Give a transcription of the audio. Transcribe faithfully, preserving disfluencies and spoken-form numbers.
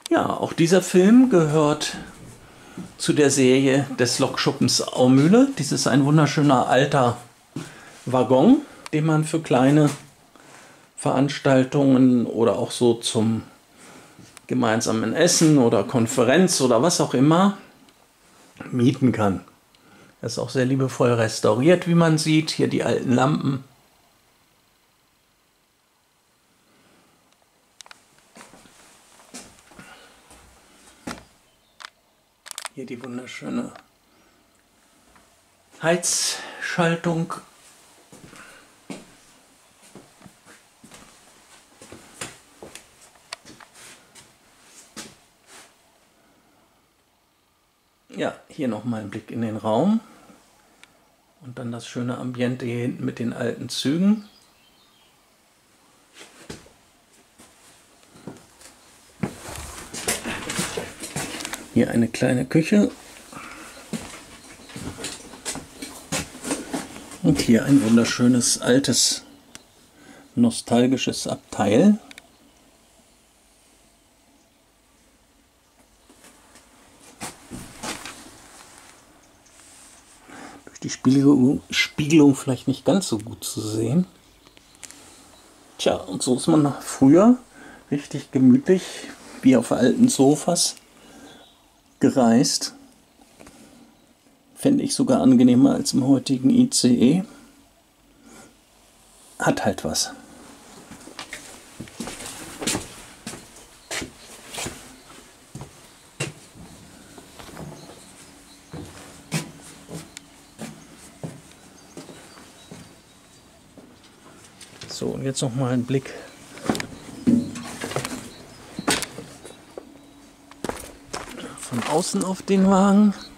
Ja, auch dieser Film gehört zu der Serie des Lokschuppens Aumühle. Dies ist ein wunderschöner alter Waggon, den man für kleine Veranstaltungen oder auch so zum gemeinsamen Essen oder Konferenz oder was auch immer mieten kann. Er ist auch sehr liebevoll restauriert, wie man sieht. Hier die alten Lampen. Hier die wunderschöne Heizschaltung. Ja, hier nochmal ein Blick in den Raum. Und dann das schöne Ambiente hier hinten mit den alten Zügen. Hier eine kleine Küche. Und hier ein wunderschönes, altes, nostalgisches Abteil. Durch die Spiegelung, Spiegelung vielleicht nicht ganz so gut zu sehen. Tja, und so ist man früher richtig gemütlich, wie auf alten Sofas, gereist. Fände ich sogar angenehmer als im heutigen I C E. Hat halt was. So, und jetzt noch mal ein Blick von außen auf den Wagen.